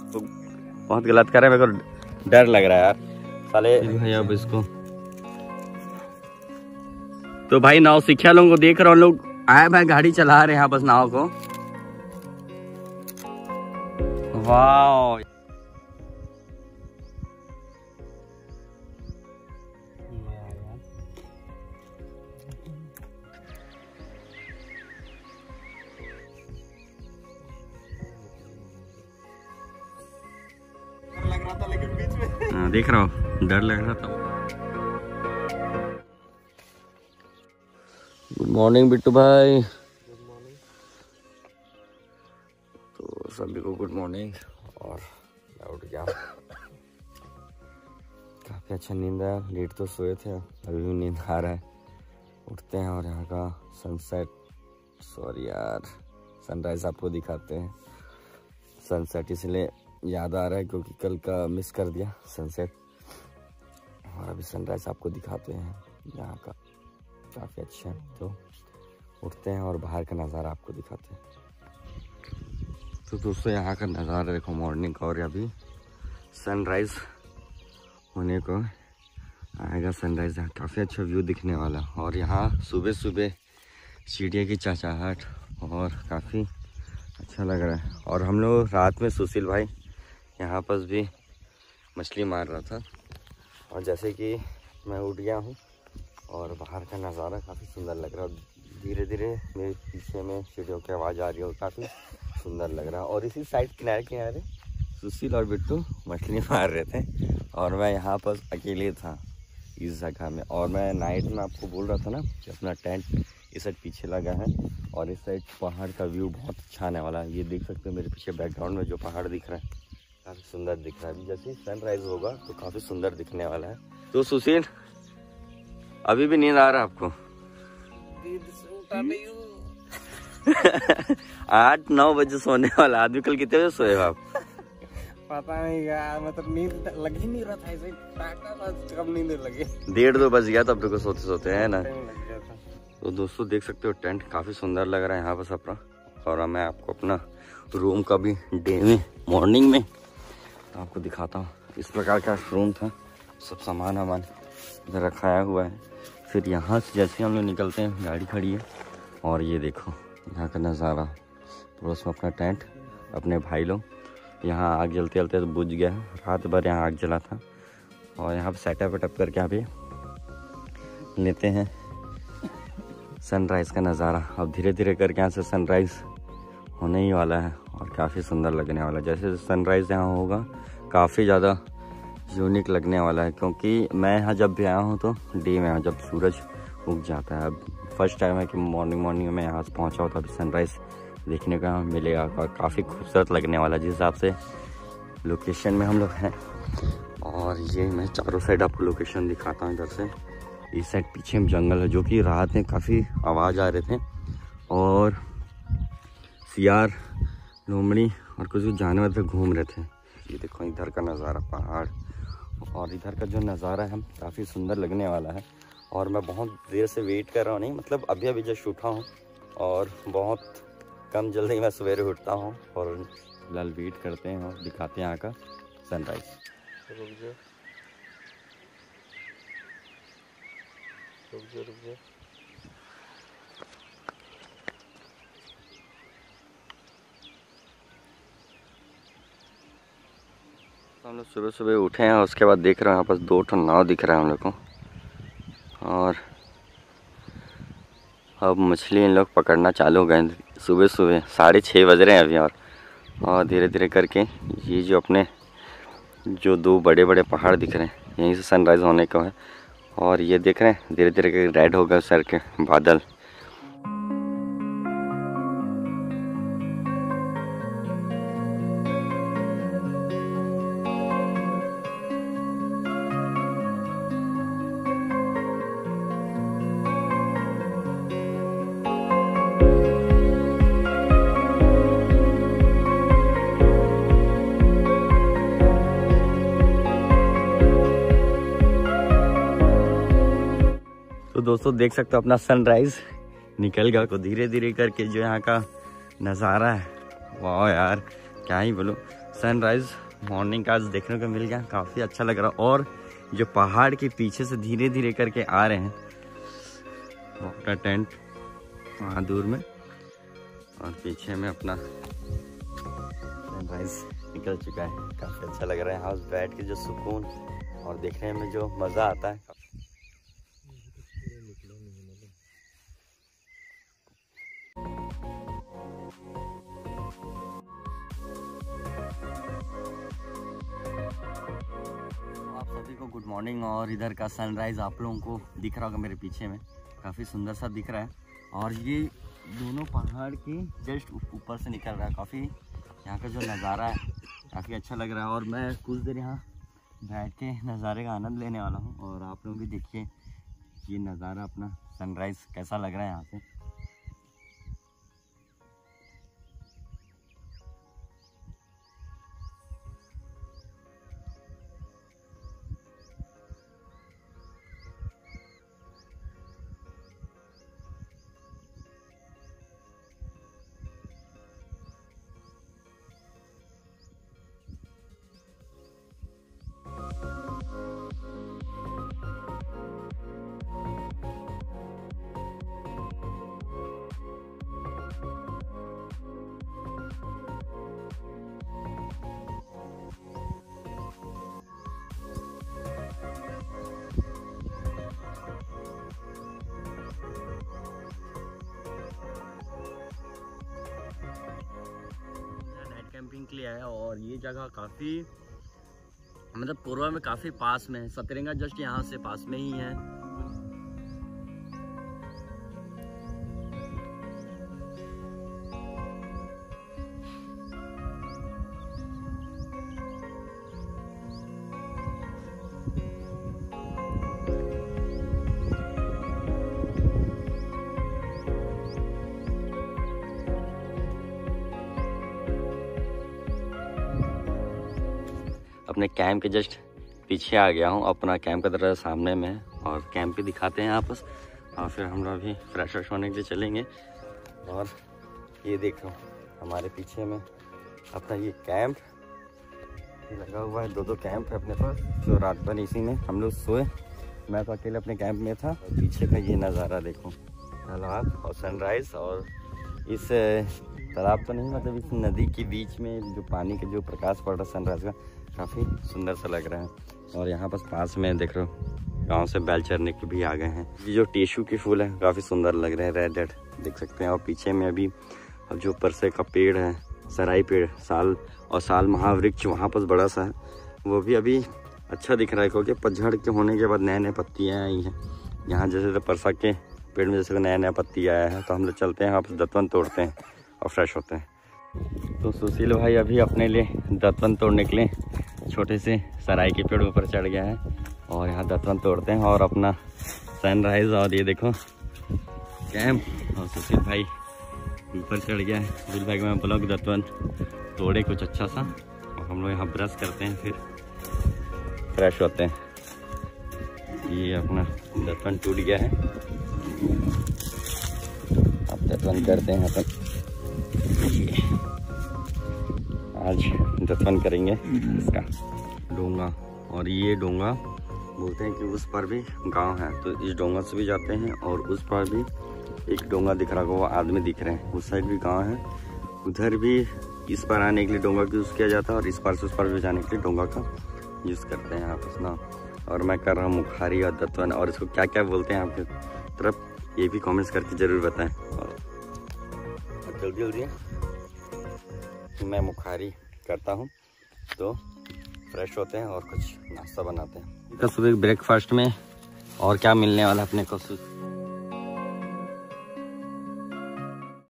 तो बहुत गलत कर रहे हैं, मेरे को डर लग रहा है यार साले भाई। अब इसको तो भाई नाव सीखा लोगों को देख रहा हूँ, लोग आए भाई गाड़ी चला रहे हैं यहाँ बस नाव को। वाह लग रहा था लेकिन बीच में हाँ, देख रहा हूँ डर लग रहा था। गुड मॉर्निंग बिट्टू भाई। Good morning. तो सभी को गुड मॉर्निंग। और मैं उठ गया, काफ़ी अच्छा नींद आया। लेट तो सोए थे, अभी भी नींद आ रहा है। उठते हैं और यहाँ का सनसेट, सॉरी यार सनराइज़ आपको दिखाते हैं। सनसेट इसलिए याद आ रहा है क्योंकि कल का मिस कर दिया सनसेट, और अभी सनराइज़ आपको दिखाते हैं यहाँ का, काफ़ी अच्छा है। तो उठते हैं और बाहर का नज़ारा आपको दिखाते हैं। तो दोस्तों यहाँ का नज़ारा देखो मॉर्निंग का, और अभी सनराइज़ होने को आएगा। सनराइज़ यहाँ काफ़ी अच्छा व्यू दिखने वाला, और यहाँ सुबह सुबह चिड़िया की चहचहाहट और काफ़ी अच्छा लग रहा है। और हम लोग रात में सुशील भाई यहाँ पर भी मछली मार रहा था, और जैसे कि मैं उठ गया हूँ और बाहर का नज़ारा काफ़ी सुंदर लग रहा है। धीरे धीरे मेरे पीछे में चिड़ियों की आवाज़ आ रही है और काफ़ी सुंदर लग रहा है। और इसी साइड किनारे किनारे सुशील और बिट्टू मछली मार रहे थे, और मैं यहाँ पर अकेले था इस जगह में। और मैं नाइट में आपको बोल रहा था ना कि अपना टेंट इस साइड पीछे लगा है, और इस साइड पहाड़ का व्यू बहुत अच्छा आने वाला है। ये देख सकते हो मेरे पीछे बैकग्राउंड में जो पहाड़ दिख रहा है काफ़ी सुंदर दिख रहा है। जैसे सनराइज होगा तो काफ़ी सुंदर दिखने वाला है। तो सुशील अभी भी नींद आ रहा है आपको? 8-9 बजे सोने वाला आदमी, कल कितने बजे सोए आप? पता नहीं यार, मतलब नींद लग ही नहीं रहा था, ऐसे कब नींद लगी। 1:30-2 बज गया था अब तक सोते सोते, है ना। तो दोस्तों देख सकते हो टेंट काफ़ी सुंदर लग रहा है यहाँ पर अपना। और मैं आपको अपना रूम का भी डे में मॉर्निंग में आपको दिखाता हूँ। इस प्रकार का रूम था, सब सामान वामान इधर रखाया हुआ है। फिर यहाँ से जैसे हम लोग निकलते हैं गाड़ी खड़ी है, और ये देखो यहाँ का नज़ारा। पड़ोस में अपना टेंट, अपने भाई लोग। यहाँ आग जलते जलते तो बुझ गया, रात भर यहाँ आग जला था। और यहाँ पे सेटअप वेटअप करके यहाँ पे लेते हैं सनराइज़ का नज़ारा। अब धीरे धीरे करके यहाँ से सनराइज़ होने ही वाला है, और काफ़ी सुंदर लगने वाला है। जैसे सनराइज़ यहाँ होगा काफ़ी ज़्यादा यूनिक लगने वाला है, क्योंकि मैं यहाँ जब भी आया हूँ तो डे में, जब सूरज उग जाता है। अब फर्स्ट टाइम है कि मॉर्निंग में यहाँ से पहुँचा हो, तो अभी सनराइज़ देखने का मिलेगा, और काफ़ी खूबसूरत लगने वाला जिस हिसाब से लोकेशन में हम लोग हैं। और ये मैं चारों साइड आपको लोकेशन दिखाता हूँ। इधर से इस साइड पीछे में जंगल है, जो कि रात में काफ़ी आवाज़ आ रहे थे, और सियार, लोमड़ी और कुछ जानवर पे घूम रहे थे। ये देखो इधर का नज़ारा, पहाड़, और इधर का जो नज़ारा है काफ़ी सुंदर लगने वाला है। और मैं बहुत देर से वेट कर रहा हूँ, नहीं मतलब अभी जस्ट उठा हूँ, और बहुत कम जल्दी मैं सवेरे उठता हूँ। और फिलहाल वेट करते हैं और दिखाते हैं यहाँ का सनराइज़। रुक जा। हम लोग सुबह सुबह उठे हैं, उसके बाद देख रहे हैं यहाँ पास 2 ठो नाव दिख रहा है हम लोग को, और अब मछली इन लोग पकड़ना चालू हो गए। सुबह सुबह 6:30 बज रहे हैं अभी, और धीरे धीरे करके ये जो अपने जो 2 बड़े बड़े पहाड़ दिख रहे हैं यहीं से सनराइज़ होने को है। और ये देख रहे हैं धीरे धीरे करके रेड हो गए सर के बादल। तो दोस्तों देख सकते हो अपना सनराइज़ निकल गया। तो धीरे धीरे करके जो यहाँ का नज़ारा है, वाह यार क्या ही बोलो। सनराइज मॉर्निंग का आज देखने को मिल गया, काफ़ी अच्छा लग रहा। और जो पहाड़ के पीछे से धीरे धीरे करके आ रहे हैं अपना टेंट वहाँ दूर में, और पीछे में अपना सनराइज निकल चुका है। काफ़ी अच्छा लग रहा है यहाँ बैठ के, जो सुकून और देखने में जो मज़ा आता है। आप सभी को गुड मॉर्निंग। और इधर का सनराइज़ आप लोगों को दिख रहा होगा मेरे पीछे में, काफ़ी सुंदर सा दिख रहा है। और ये दोनों पहाड़ के जस्ट ऊपर से निकल रहा है। काफ़ी यहाँ का जो नज़ारा है काफ़ी अच्छा लग रहा है। और मैं कुछ देर यहाँ बैठ के नज़ारे का आनंद लेने वाला हूँ। और आप लोग भी देखिए ये नज़ारा अपना सनराइज़ कैसा लग रहा है यहाँ से। कैंपिंग के लिए आया और ये जगह काफ़ी मतलब पूर्वा में काफ़ी पास में है। सतरंगा जस्ट यहाँ से पास में ही है। अपने कैंप के जस्ट पीछे आ गया हूँ। अपना कैंप का दरवाजा सामने में है और कैंप भी दिखाते हैं आपस। और फिर हम लोग अभी फ्रेश व्रेश होने के लिए चलेंगे। और ये देखो हमारे पीछे में अपना ये कैंप लगा हुआ है। दो कैंप है अपने पास, जो रात भर इसी में हम लोग सोए। मैं तो अकेले अपने कैंप में था। और पीछे का ये नज़ारा देखो, तालाब और सनराइज़। और इस तालाब तो नहीं, मतलब इस नदी के बीच में जो पानी का जो प्रकाश पड़ रहा है सनराइज़ का, काफ़ी सुंदर सा लग रहा है। और यहाँ पर पास में देख रहे हो गांव से बैल चरने के भी आ गए हैं। ये जो टेशू के फूल है काफ़ी सुंदर लग रहे हैं, रेड रेड देख सकते हैं। और पीछे में अभी अब जो परसे का पेड़ है, सराई पेड़, साल महावृक्ष वहाँ पर बड़ा सा है, वो भी अभी अच्छा दिख रहा है। क्योंकि पतझड़ के होने के बाद नए नए पत्तियाँ आई हैं। यहाँ जैसे परसा के पेड़ में जैसे नया नया पत्ती आया है, तो हम लोग चलते हैं वहाँ पर दतवन तोड़ते हैं और फ्रेश होते हैं। तो सुशील भाई अभी अपने लिए दतवन तोड़ने के लिए छोटे से सराय के पेड़ ऊपर चढ़ गया है और यहाँ दतवन तोड़ते हैं और अपना सनराइज़। और ये देखो कैंप, और सुशील भाई ऊपर चढ़ गया है। सुशील भाई को मैं बोला कि दतवन तोड़े कुछ अच्छा सा, और हम लोग यहाँ ब्रश करते हैं फिर फ्रेश होते हैं। ये अपना दतवन टूट गया है, अब दतवन करते हैं अपन। आज दतवन करेंगे इसका डोंगा। और ये डोंगा बोलते हैं कि उस पर भी गांव है, तो इस डोंगा से भी जाते हैं। और उस पर भी एक डोंगा दिख रहा होगा, वो आदमी दिख रहे हैं, उस साइड भी गांव है। उधर भी इस पर आने के लिए डोंगा का यूज़ किया जाता है, और इस पार से उस पर भी जाने के लिए डोंगा का यूज़ करते हैं आपस ना। और मैं कर रहा हूँ मुखारी और दतवन, और इसको क्या क्या बोलते हैं आपके तरफ ये भी कमेंट्स करके ज़रूर बताएं। और जल्दी जल्दी मैं मुखारी करता हूँ, तो फ्रेश होते हैं और कुछ नाश्ता बनाते हैं। सुबह ब्रेकफास्ट में और क्या मिलने वाला अपने को